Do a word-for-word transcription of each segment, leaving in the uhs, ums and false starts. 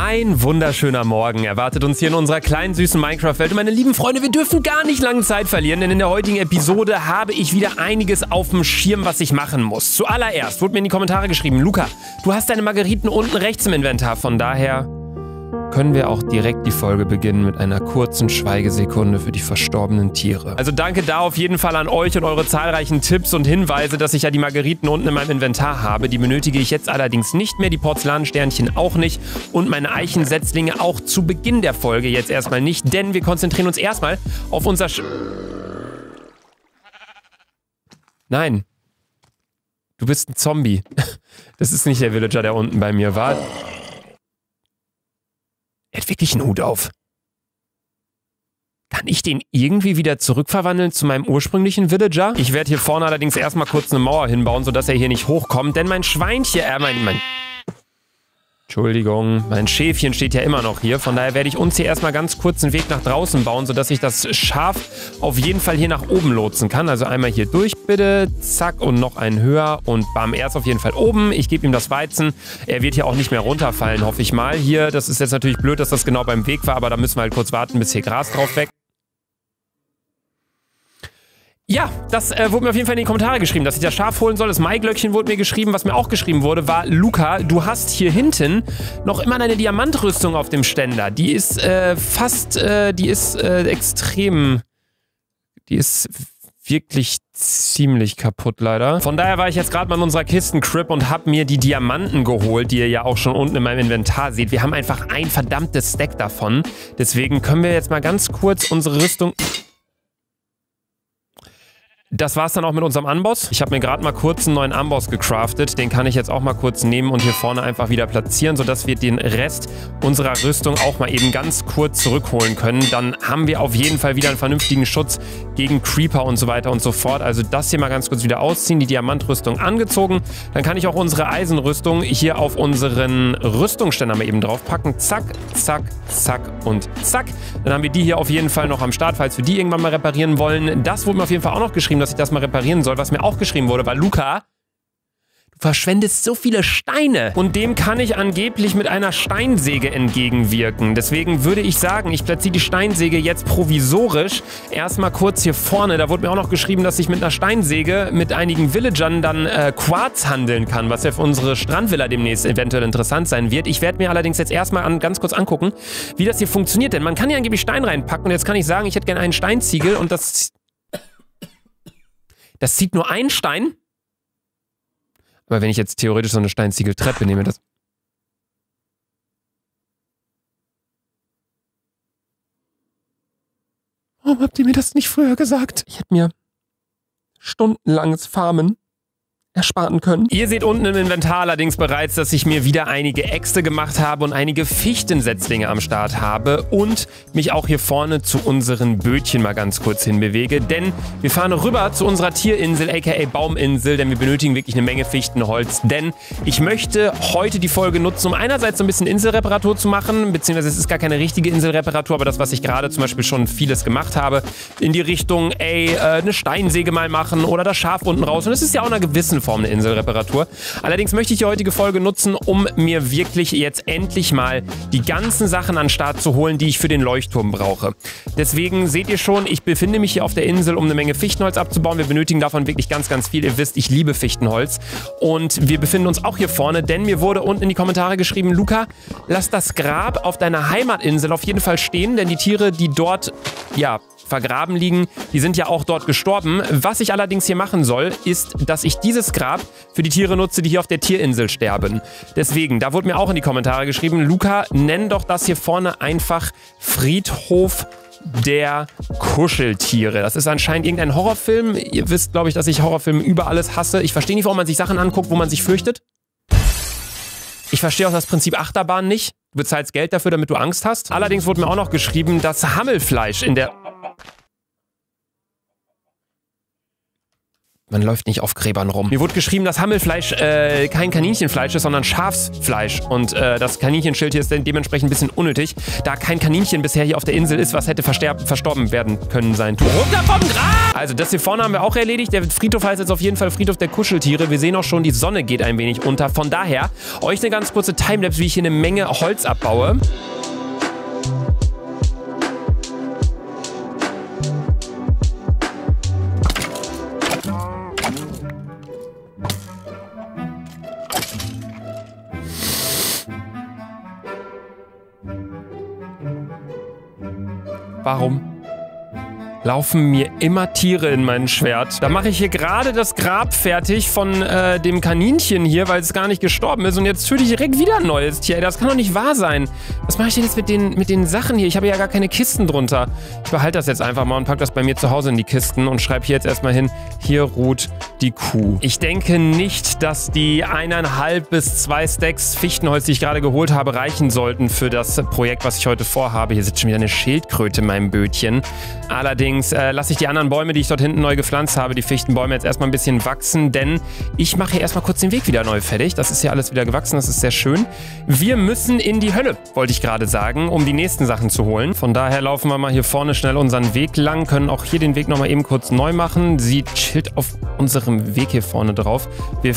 Ein wunderschöner Morgen erwartet uns hier in unserer kleinen, süßen Minecraft-Welt. Und meine lieben Freunde, wir dürfen gar nicht lange Zeit verlieren, denn in der heutigen Episode habe ich wieder einiges auf dem Schirm, was ich machen muss. Zuallererst wurde mir in die Kommentare geschrieben, Luca, du hast deine Margeriten unten rechts im Inventar, von daher können wir auch direkt die Folge beginnen mit einer kurzen Schweigesekunde für die verstorbenen Tiere. Also danke da auf jeden Fall an euch und eure zahlreichen Tipps und Hinweise, dass ich ja die Margeriten unten in meinem Inventar habe. Die benötige ich jetzt allerdings nicht mehr, die Porzellansternchen auch nicht und meine Eichensetzlinge auch zu Beginn der Folge jetzt erstmal nicht, denn wir konzentrieren uns erstmal auf unser Sch Nein. Du bist ein Zombie. Das ist nicht der Villager, der unten bei mir war. Er hat wirklich einen Hut auf. Kann ich den irgendwie wieder zurückverwandeln zu meinem ursprünglichen Villager? Ich werde hier vorne allerdings erstmal kurz eine Mauer hinbauen, sodass er hier nicht hochkommt, denn mein Schweinchen, äh, mein, mein... Entschuldigung, mein Schäfchen steht ja immer noch hier. Von daher werde ich uns hier erstmal ganz kurz einen Weg nach draußen bauen, sodass ich das Schaf auf jeden Fall hier nach oben lotsen kann. Also einmal hier durch, bitte. Zack, und noch einen höher. Und bam, er ist auf jeden Fall oben. Ich gebe ihm das Weizen. Er wird hier auch nicht mehr runterfallen, hoffe ich mal. Hier, das ist jetzt natürlich blöd, dass das genau beim Weg war, aber da müssen wir halt kurz warten, bis hier Gras drauf weg. Ja, das äh, wurde mir auf jeden Fall in die Kommentare geschrieben, dass ich das Schaf holen soll. Das Maiglöckchen wurde mir geschrieben. Was mir auch geschrieben wurde, war, Luca, du hast hier hinten noch immer deine Diamantrüstung auf dem Ständer. Die ist äh, fast, äh, die ist äh, extrem, die ist wirklich ziemlich kaputt leider. Von daher war ich jetzt gerade mal in unserer Kisten-Crib und habe mir die Diamanten geholt, die ihr ja auch schon unten in meinem Inventar seht. Wir haben einfach ein verdammtes Stack davon. Deswegen können wir jetzt mal ganz kurz unsere Rüstung... Das war's dann auch mit unserem Amboss. Ich habe mir gerade mal kurz einen neuen Amboss gecraftet. Den kann ich jetzt auch mal kurz nehmen und hier vorne einfach wieder platzieren, sodass wir den Rest unserer Rüstung auch mal eben ganz kurz zurückholen können. Dann haben wir auf jeden Fall wieder einen vernünftigen Schutz gegen Creeper und so weiter und so fort. Also das hier mal ganz kurz wieder ausziehen, die Diamantrüstung angezogen. Dann kann ich auch unsere Eisenrüstung hier auf unseren Rüstungsständer mal eben draufpacken. Zack, zack, zack und zack. Dann haben wir die hier auf jeden Fall noch am Start, falls wir die irgendwann mal reparieren wollen. Das wurde mir auf jeden Fall auch noch geschrieben, dass ich das mal reparieren soll. Was mir auch geschrieben wurde, war, Luca, du verschwendest so viele Steine. Und dem kann ich angeblich mit einer Steinsäge entgegenwirken. Deswegen würde ich sagen, ich platziere die Steinsäge jetzt provisorisch erstmal kurz hier vorne. Da wurde mir auch noch geschrieben, dass ich mit einer Steinsäge mit einigen Villagern dann äh, Quarz handeln kann, was ja für unsere Strandvilla demnächst eventuell interessant sein wird. Ich werde mir allerdings jetzt erstmal an, ganz kurz angucken, wie das hier funktioniert. Denn man kann ja angeblich Stein reinpacken. Und jetzt kann ich sagen, ich hätte gerne einen Steinziegel und das... Das zieht nur einen Stein. Aber wenn ich jetzt theoretisch so eine Steinziegeltreppe nehme, das... Warum habt ihr mir das nicht früher gesagt? Ich hätte mir stundenlanges Farmen ersparen können. Ihr seht unten im Inventar allerdings bereits, dass ich mir wieder einige Äxte gemacht habe und einige Fichtensetzlinge am Start habe und mich auch hier vorne zu unseren Bötchen mal ganz kurz hinbewege, denn wir fahren rüber zu unserer Tierinsel, aka Bauminsel, denn wir benötigen wirklich eine Menge Fichtenholz, denn ich möchte heute die Folge nutzen, um einerseits so ein bisschen Inselreparatur zu machen, beziehungsweise es ist gar keine richtige Inselreparatur, aber das, was ich gerade zum Beispiel schon vieles gemacht habe, in die Richtung, ey, äh, eine Steinsäge mal machen oder das Schaf unten raus, und es ist ja auch einer gewissen Form eine Inselreparatur. Allerdings möchte ich die heutige Folge nutzen, um mir wirklich jetzt endlich mal die ganzen Sachen an den Start zu holen, die ich für den Leuchtturm brauche. Deswegen seht ihr schon, ich befinde mich hier auf der Insel, um eine Menge Fichtenholz abzubauen. Wir benötigen davon wirklich ganz, ganz viel. Ihr wisst, ich liebe Fichtenholz. Und wir befinden uns auch hier vorne, denn mir wurde unten in die Kommentare geschrieben, Luca, lass das Grab auf deiner Heimatinsel auf jeden Fall stehen, denn die Tiere, die dort, ja, vergraben liegen, die sind ja auch dort gestorben. Was ich allerdings hier machen soll, ist, dass ich dieses Grab für die Tiere nutze, die hier auf der Tierinsel sterben. Deswegen, da wurde mir auch in die Kommentare geschrieben, Luca, nenn doch das hier vorne einfach Friedhof der Kuscheltiere. Das ist anscheinend irgendein Horrorfilm. Ihr wisst, glaube ich, dass ich Horrorfilme über alles hasse. Ich verstehe nicht, warum man sich Sachen anguckt, wo man sich fürchtet. Ich verstehe auch das Prinzip Achterbahn nicht. Du bezahlst Geld dafür, damit du Angst hast. Allerdings wurde mir auch noch geschrieben, dass Hammelfleisch in der... man läuft nicht auf Gräbern rum. Mir wurde geschrieben, dass Hammelfleisch äh, kein Kaninchenfleisch ist, sondern Schafsfleisch. Und äh, das Kaninchenschild hier ist dementsprechend ein bisschen unnötig, da kein Kaninchen bisher hier auf der Insel ist, was hätte verstorben werden können sein. Runter vom Grab! Also das hier vorne haben wir auch erledigt. Der Friedhof heißt jetzt auf jeden Fall Friedhof der Kuscheltiere. Wir sehen auch schon, die Sonne geht ein wenig unter. Von daher, euch eine ganz kurze Timelapse, wie ich hier eine Menge Holz abbaue. Warum laufen mir immer Tiere in mein Schwert? Da mache ich hier gerade das Grab fertig von äh, dem Kaninchen hier, weil es gar nicht gestorben ist. Und jetzt töte ich direkt wieder ein neues Tier. Ey, das kann doch nicht wahr sein. Was mache ich denn jetzt mit den, mit den Sachen hier? Ich habe ja gar keine Kisten drunter. Ich behalte das jetzt einfach mal und packe das bei mir zu Hause in die Kisten und schreibe hier jetzt erstmal hin, hier ruht die Kuh. Ich denke nicht, dass die eineinhalb bis zwei Stacks Fichtenholz, die ich gerade geholt habe, reichen sollten für das Projekt, was ich heute vorhabe. Hier sitzt schon wieder eine Schildkröte in meinem Bötchen. Allerdings äh, lasse ich die anderen Bäume, die ich dort hinten neu gepflanzt habe, die Fichtenbäume jetzt erstmal ein bisschen wachsen, denn ich mache hier erstmal kurz den Weg wieder neu fertig. Das ist hier alles wieder gewachsen, das ist sehr schön. Wir müssen in die Hölle, wollte ich gerade sagen, um die nächsten Sachen zu holen. Von daher laufen wir mal hier vorne schnell unseren Weg lang, können auch hier den Weg nochmal eben kurz neu machen. Sie chillt auf unserem Weg hier vorne drauf. Wir...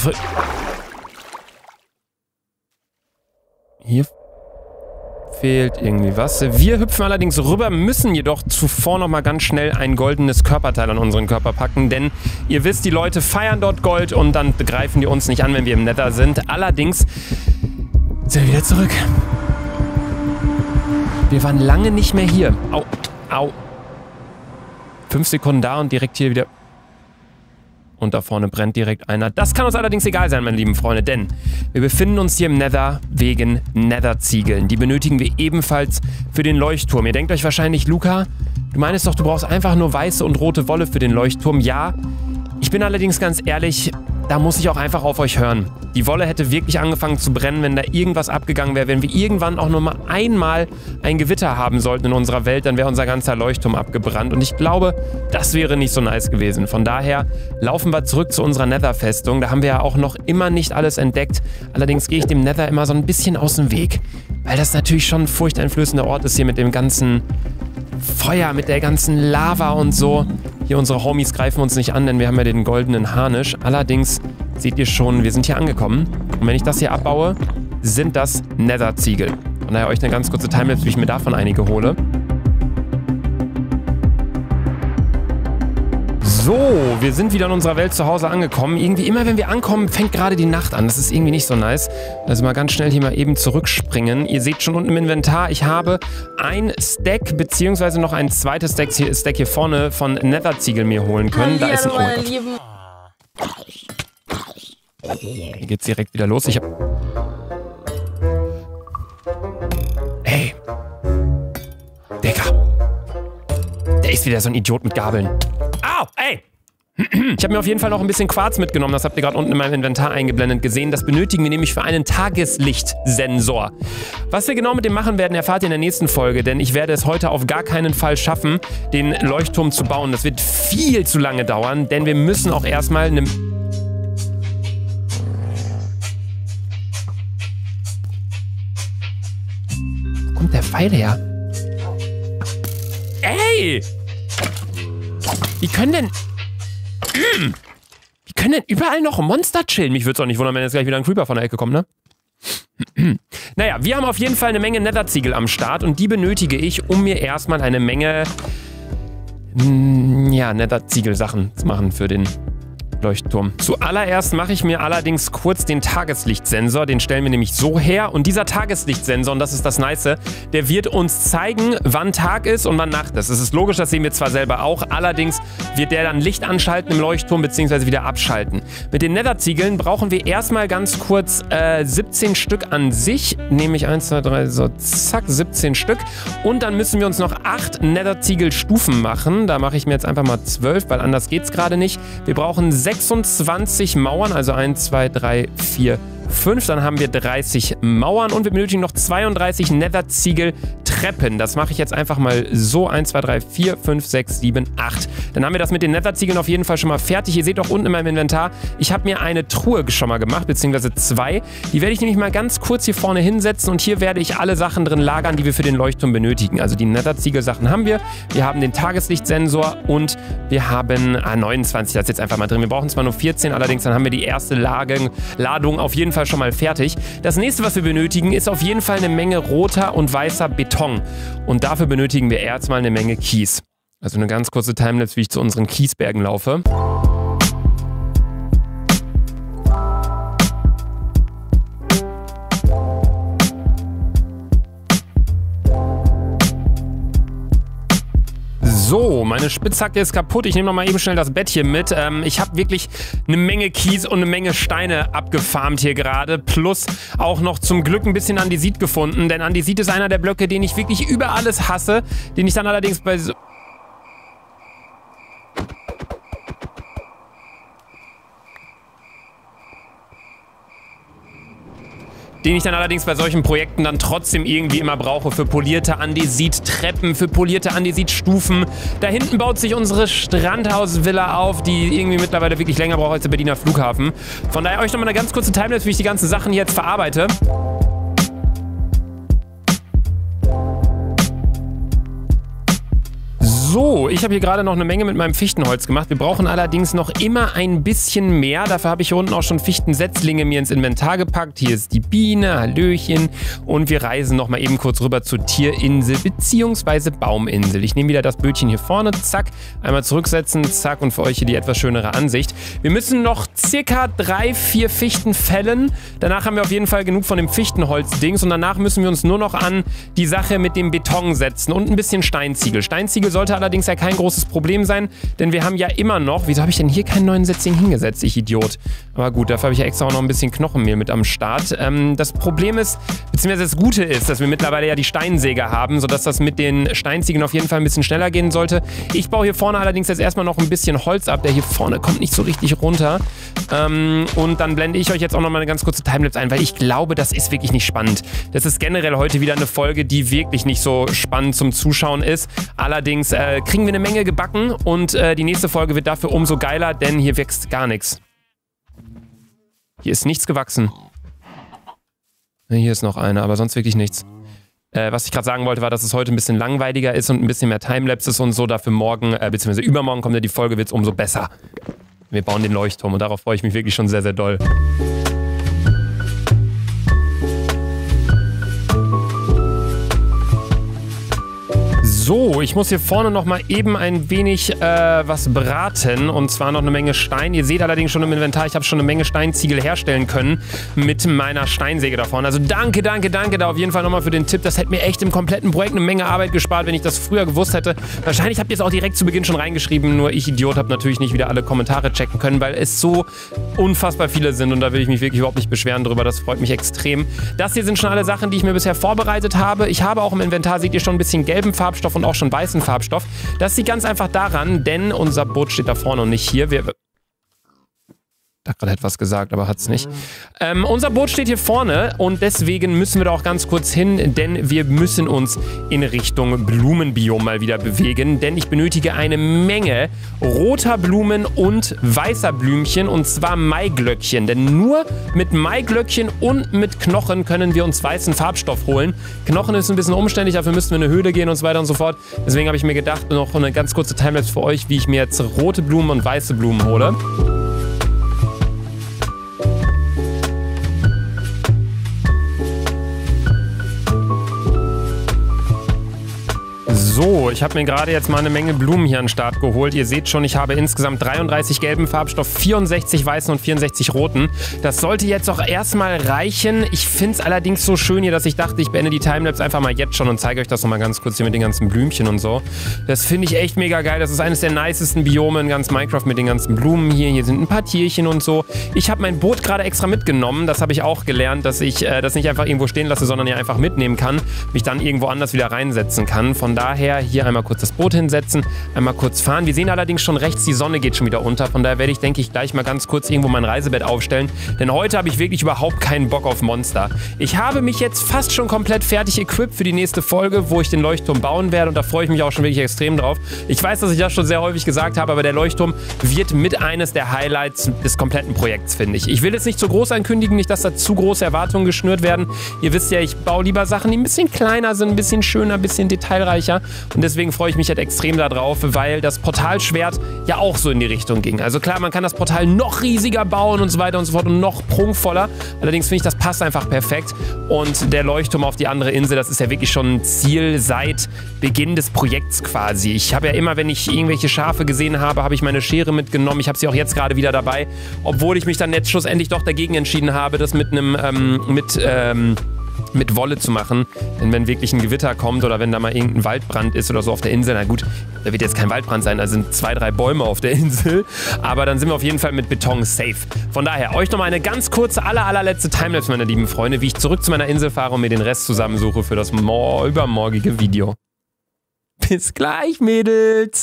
Hier... fehlt irgendwie was. Wir hüpfen allerdings rüber, müssen jedoch zuvor noch mal ganz schnell ein goldenes Körperteil an unseren Körper packen, denn ihr wisst, die Leute feiern dort Gold und dann greifen die uns nicht an, wenn wir im Nether sind. Allerdings sind wir wieder zurück. Wir waren lange nicht mehr hier. Au, au. Fünf Sekunden da und direkt hier wieder... Und da vorne brennt direkt einer. Das kann uns allerdings egal sein, meine lieben Freunde, denn wir befinden uns hier im Nether wegen Nether-Ziegeln. Die benötigen wir ebenfalls für den Leuchtturm. Ihr denkt euch wahrscheinlich, Luca, du meinst doch, du brauchst einfach nur weiße und rote Wolle für den Leuchtturm. Ja, ich bin allerdings ganz ehrlich, da muss ich auch einfach auf euch hören. Die Wolle hätte wirklich angefangen zu brennen, wenn da irgendwas abgegangen wäre. Wenn wir irgendwann auch nur mal einmal ein Gewitter haben sollten in unserer Welt, dann wäre unser ganzer Leuchtturm abgebrannt. Und ich glaube, das wäre nicht so nice gewesen. Von daher laufen wir zurück zu unserer Nether-Festung. Da haben wir ja auch noch immer nicht alles entdeckt. Allerdings gehe ich dem Nether immer so ein bisschen aus dem Weg. Weil das natürlich schon ein furchteinflößender Ort ist hier mit dem ganzen Feuer, mit der ganzen Lava und so. Hier unsere Homies greifen uns nicht an, denn wir haben ja den goldenen Harnisch. Allerdings seht ihr schon, wir sind hier angekommen. Und wenn ich das hier abbaue, sind das Nether-Ziegel. Von daher euch eine ganz kurze Timelapse, wie ich mir davon einige hole. So, wir sind wieder in unserer Welt zu Hause angekommen. Irgendwie immer, wenn wir ankommen, fängt gerade die Nacht an. Das ist irgendwie nicht so nice. Also mal ganz schnell hier mal eben zurückspringen. Ihr seht schon unten im Inventar, ich habe ein Stack, beziehungsweise noch ein zweites Stack hier, Stack hier vorne von Nether-Ziegel mir holen können. Da ist ein... Oh mein Gott. Hier geht's direkt wieder los. Ich hab... Ey. Digga. Der ist wieder so ein Idiot mit Gabeln. Au, ey! Ich habe mir auf jeden Fall noch ein bisschen Quarz mitgenommen. Das habt ihr gerade unten in meinem Inventar eingeblendet gesehen. Das benötigen wir nämlich für einen Tageslichtsensor. Was wir genau mit dem machen werden, erfahrt ihr in der nächsten Folge. Denn ich werde es heute auf gar keinen Fall schaffen, den Leuchtturm zu bauen. Das wird viel zu lange dauern, denn wir müssen auch erstmal eine... Wo kommt der Pfeil her? Ey! Wie können denn... Mm, wie können denn überall noch Monster chillen? Mich würde es auch nicht wundern, wenn jetzt gleich wieder ein Creeper von der Ecke kommt, ne? Naja, wir haben auf jeden Fall eine Menge Nether-Ziegel am Start und die benötige ich, um mir erstmal eine Menge... Mm, ja, Nether-Ziegel-Sachen zu machen für den Leuchtturm. Zuallererst mache ich mir allerdings kurz den Tageslichtsensor. Den stellen wir nämlich so her. Und dieser Tageslichtsensor, und das ist das Nice, der wird uns zeigen, wann Tag ist und wann Nacht ist. Das ist logisch, das sehen wir zwar selber auch. Allerdings wird der dann Licht anschalten im Leuchtturm bzw. wieder abschalten. Mit den Nether-Ziegeln brauchen wir erstmal ganz kurz äh, siebzehn Stück an sich. Nämlich eins, zwei, drei, so zack, siebzehn Stück. Und dann müssen wir uns noch acht Nether-Ziegel-Stufen machen. Da mache ich mir jetzt einfach mal zwölf, weil anders geht es gerade nicht. Wir brauchen sechsundzwanzig Mauern, also eins, zwei, drei, vier, fünf, dann haben wir dreißig Mauern und wir benötigen noch zweiunddreißig Nether-Ziegel-Treppen. Das mache ich jetzt einfach mal so. eins, zwei, drei, vier, fünf, sechs, sieben, acht. Dann haben wir das mit den Nether-Ziegeln auf jeden Fall schon mal fertig. Ihr seht auch unten in meinem Inventar, ich habe mir eine Truhe schon mal gemacht, beziehungsweise zwei. Die werde ich nämlich mal ganz kurz hier vorne hinsetzen und hier werde ich alle Sachen drin lagern, die wir für den Leuchtturm benötigen. Also die Nether-Ziegel-Sachen haben wir. Wir haben den Tageslichtsensor und wir haben ah, neunundzwanzig, das ist jetzt einfach mal drin. Wir brauchen zwar nur vierzehn, allerdings dann haben wir die erste Lage, Ladung auf jeden Fall schon mal fertig. Das nächste, was wir benötigen, ist auf jeden Fall eine Menge roter und weißer Beton. Und dafür benötigen wir erstmal eine Menge Kies. Also eine ganz kurze Timelapse, wie ich zu unseren Kiesbergen laufe. So, meine Spitzhacke ist kaputt. Ich nehme noch mal eben schnell das Bett hier mit. Ähm, ich habe wirklich eine Menge Kies und eine Menge Steine abgefarmt hier gerade. Plus auch noch zum Glück ein bisschen Andesit gefunden. Denn Andesit ist einer der Blöcke, den ich wirklich über alles hasse. Den ich dann allerdings bei so... den ich dann allerdings bei solchen Projekten dann trotzdem irgendwie immer brauche für polierte Andesit-Treppen, für polierte Andesit-Stufen. Da hinten baut sich unsere Strandhaus-Villa auf, die irgendwie mittlerweile wirklich länger braucht als der Berliner Flughafen. Von daher euch nochmal eine ganz kurze Timelapse, wie ich die ganzen Sachen jetzt verarbeite. So, ich habe hier gerade noch eine Menge mit meinem Fichtenholz gemacht. Wir brauchen allerdings noch immer ein bisschen mehr. Dafür habe ich hier unten auch schon Fichtensetzlinge mir ins Inventar gepackt. Hier ist die Biene, Hallöchen. Und wir reisen noch mal eben kurz rüber zur Tierinsel bzw. Bauminsel. Ich nehme wieder das Bötchen hier vorne, zack, einmal zurücksetzen, zack, und für euch hier die etwas schönere Ansicht. Wir müssen noch circa drei, vier Fichten fällen. Danach haben wir auf jeden Fall genug von dem Fichtenholz-Dings und danach müssen wir uns nur noch an die Sache mit dem Beton setzen und ein bisschen Steinziegel. Steinziegel sollte allerdings ja kein großes Problem sein, denn wir haben ja immer noch... Wieso habe ich denn hier keinen neuen Setzling hingesetzt, ich Idiot? Aber gut, dafür habe ich ja extra auch noch ein bisschen Knochenmehl mit am Start. Ähm, das Problem ist, beziehungsweise das Gute ist, dass wir mittlerweile ja die Steinsäge haben, sodass das mit den Steinziegeln auf jeden Fall ein bisschen schneller gehen sollte. Ich baue hier vorne allerdings jetzt erstmal noch ein bisschen Holz ab. Der hier vorne kommt nicht so richtig runter. Ähm, und dann blende ich euch jetzt auch noch mal eine ganz kurze Timelapse ein, weil ich glaube, das ist wirklich nicht spannend. Das ist generell heute wieder eine Folge, die wirklich nicht so spannend zum Zuschauen ist. Allerdings äh, kriegen wir eine Menge gebacken und äh, die nächste Folge wird dafür umso geiler, denn hier wächst gar nichts. Hier ist nichts gewachsen. Hier ist noch eine, aber sonst wirklich nichts. Äh, was ich gerade sagen wollte, war, dass es heute ein bisschen langweiliger ist und ein bisschen mehr Timelapses und so. Dafür morgen, äh, beziehungsweise übermorgen kommt ja die Folge, wird es umso besser. Wir bauen den Leuchtturm und darauf freue ich mich wirklich schon sehr, sehr doll. So, ich muss hier vorne noch mal eben ein wenig äh, was braten und zwar noch eine Menge Stein. Ihr seht allerdings schon im Inventar, ich habe schon eine Menge Steinziegel herstellen können mit meiner Steinsäge da vorne. Also danke, danke, danke da auf jeden Fall nochmal für den Tipp. Das hätte mir echt im kompletten Projekt eine Menge Arbeit gespart, wenn ich das früher gewusst hätte. Wahrscheinlich habt ihr es auch direkt zu Beginn schon reingeschrieben, nur ich Idiot habe natürlich nicht wieder alle Kommentare checken können, weil es so unfassbar viele sind und da will ich mich wirklich überhaupt nicht beschweren drüber. Das freut mich extrem. Das hier sind schon alle Sachen, die ich mir bisher vorbereitet habe. Ich habe auch im Inventar, seht ihr schon, ein bisschen gelben Farbstoff und auch schon weißen Farbstoff. Das liegt ganz einfach daran, denn unser Boot steht da vorne und nicht hier. Wir... Ich habe gerade etwas gesagt, aber hat es nicht. Ähm, unser Boot steht hier vorne und deswegen müssen wir da auch ganz kurz hin, denn wir müssen uns in Richtung Blumenbiom mal wieder bewegen, denn ich benötige eine Menge roter Blumen und weißer Blümchen und zwar Maiglöckchen, denn nur mit Maiglöckchen und mit Knochen können wir uns weißen Farbstoff holen. Knochen ist ein bisschen umständlich, dafür müssten wir in eine Höhle gehen und so weiter und so fort. Deswegen habe ich mir gedacht, noch eine ganz kurze Timelapse für euch, wie ich mir jetzt rote Blumen und weiße Blumen hole. So, ich habe mir gerade jetzt mal eine Menge Blumen hier an den Start geholt. Ihr seht schon, ich habe insgesamt dreiunddreißig gelben Farbstoff, vierundsechzig weißen und vierundsechzig roten. Das sollte jetzt auch erstmal reichen. Ich finde es allerdings so schön hier, dass ich dachte, ich beende die Timelapse einfach mal jetzt schon und zeige euch das nochmal ganz kurz hier mit den ganzen Blümchen und so. Das finde ich echt mega geil. Das ist eines der nicesten Biome in ganz Minecraft mit den ganzen Blumen hier. Hier sind ein paar Tierchen und so. Ich habe mein Boot gerade extra mitgenommen. Das habe ich auch gelernt, dass ich äh, das nicht einfach irgendwo stehen lasse, sondern ja einfach mitnehmen kann. Mich dann irgendwo anders wieder reinsetzen kann. Von daher daher hier einmal kurz das Boot hinsetzen, einmal kurz fahren. Wir sehen allerdings schon rechts, die Sonne geht schon wieder unter. Von daher werde ich, denke ich, gleich mal ganz kurz irgendwo mein Reisebett aufstellen. Denn heute habe ich wirklich überhaupt keinen Bock auf Monster. Ich habe mich jetzt fast schon komplett fertig equipped für die nächste Folge, wo ich den Leuchtturm bauen werde. Und da freue ich mich auch schon wirklich extrem drauf. Ich weiß, dass ich das schon sehr häufig gesagt habe, aber der Leuchtturm wird mit eines der Highlights des kompletten Projekts, finde ich. Ich will jetzt nicht zu groß ankündigen, nicht, dass da zu große Erwartungen geschnürt werden. Ihr wisst ja, ich baue lieber Sachen, die ein bisschen kleiner sind, ein bisschen schöner, ein bisschen detailreicher. Und deswegen freue ich mich halt extrem darauf, weil das Portalschwert ja auch so in die Richtung ging. Also klar, man kann das Portal noch riesiger bauen und so weiter und so fort und noch prunkvoller. Allerdings finde ich, das passt einfach perfekt. Und der Leuchtturm auf die andere Insel, das ist ja wirklich schon ein Ziel seit Beginn des Projekts quasi. Ich habe ja immer, wenn ich irgendwelche Schafe gesehen habe, habe ich meine Schere mitgenommen. Ich habe sie auch jetzt gerade wieder dabei, obwohl ich mich dann jetzt schlussendlich doch dagegen entschieden habe, das mit einem, ähm, mit, ähm, mit Wolle zu machen. Denn wenn wirklich ein Gewitter kommt oder wenn da mal irgendein Waldbrand ist oder so auf der Insel, na gut, da wird jetzt kein Waldbrand sein, da sind zwei, drei Bäume auf der Insel, aber dann sind wir auf jeden Fall mit Beton safe. Von daher, euch nochmal eine ganz kurze, aller, allerletzte Timelapse, meine lieben Freunde, wie ich zurück zu meiner Insel fahre und mir den Rest zusammensuche für das übermorgige Video. Bis gleich, Mädels!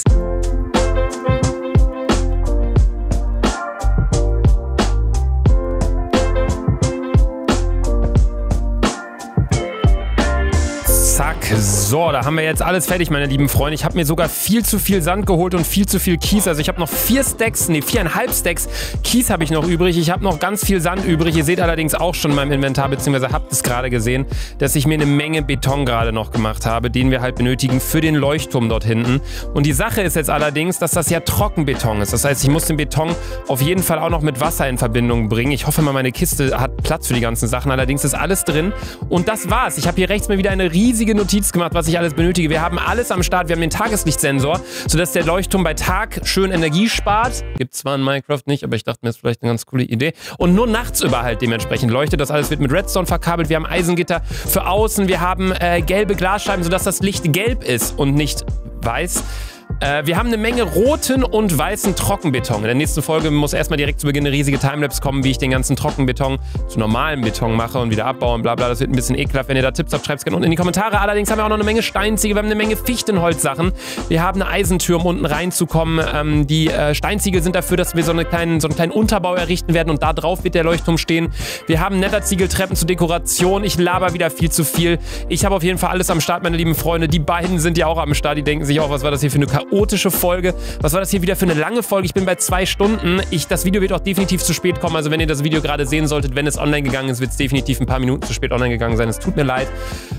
Zack, so, da haben wir jetzt alles fertig, meine lieben Freunde. Ich habe mir sogar viel zu viel Sand geholt und viel zu viel Kies. Also ich habe noch vier Stacks, nee, viereinhalb Stacks Kies habe ich noch übrig. Ich habe noch ganz viel Sand übrig. Ihr seht allerdings auch schon in meinem Inventar, beziehungsweise habt es gerade gesehen, dass ich mir eine Menge Beton gerade noch gemacht habe, den wir halt benötigen für den Leuchtturm dort hinten. Und die Sache ist jetzt allerdings, dass das ja Trockenbeton ist. Das heißt, ich muss den Beton auf jeden Fall auch noch mit Wasser in Verbindung bringen. Ich hoffe mal, meine Kiste hat Platz für die ganzen Sachen. Allerdings ist alles drin. Und das war's. Ich habe hier rechts mir wieder eine riesige Notiz gemacht, was ich alles benötige. Wir haben alles am Start. Wir haben den Tageslichtsensor, sodass der Leuchtturm bei Tag schön Energie spart. Gibt zwar in Minecraft nicht, aber ich dachte mir, das ist vielleicht eine ganz coole Idee. Und nur nachts über halt dementsprechend leuchtet. Das alles wird mit Redstone verkabelt. Wir haben Eisengitter für außen. Wir haben äh, gelbe Glasscheiben, sodass das Licht gelb ist und nicht weiß. Äh, wir haben eine Menge roten und weißen Trockenbeton. In der nächsten Folge muss erstmal direkt zu Beginn eine riesige Timelapse kommen, wie ich den ganzen Trockenbeton zu normalem Beton mache und wieder abbauen, bla bla. Das wird ein bisschen ekelhaft. Wenn ihr da Tipps habt, schreibt es gerne unten in die Kommentare. Allerdings haben wir auch noch eine Menge Steinziegel, wir haben eine Menge Fichtenholzsachen. Wir haben eine Eisentür, um unten reinzukommen. Ähm, die äh, Steinziegel sind dafür, dass wir so, eine kleinen, so einen kleinen Unterbau errichten werden und da drauf wird der Leuchtturm stehen. Wir haben Netterziegeltreppen zur Dekoration. Ich laber wieder viel zu viel. Ich habe auf jeden Fall alles am Start, meine lieben Freunde. Die beiden sind ja auch am Start. Die denken sich auch, was war das hier für eine chaotische Folge. Was war das hier wieder für eine lange Folge? Ich bin bei zwei Stunden. Ich, das Video wird auch definitiv zu spät kommen. Also wenn ihr das Video gerade sehen solltet, wenn es online gegangen ist, wird es definitiv ein paar Minuten zu spät online gegangen sein. Es tut mir leid.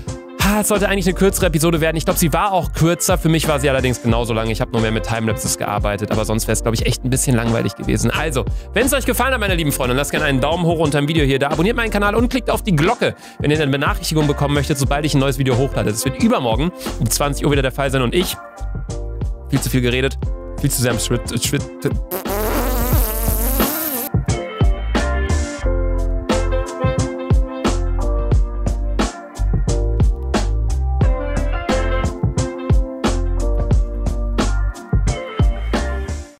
Es sollte eigentlich eine kürzere Episode werden. Ich glaube, sie war auch kürzer. Für mich war sie allerdings genauso lang. Ich habe nur mehr mit Timelapses gearbeitet. Aber sonst wäre es, glaube ich, echt ein bisschen langweilig gewesen. Also, wenn es euch gefallen hat, meine lieben Freunde, lasst gerne einen Daumen hoch unter dem Video hier. Da abonniert meinen Kanal und klickt auf die Glocke, wenn ihr eine Benachrichtigung bekommen möchtet, sobald ich ein neues Video hochlade. Das wird übermorgen um zwanzig Uhr wieder der Fall sein. Und ich, viel zu viel geredet, viel zu sehr am Schritt, Schritt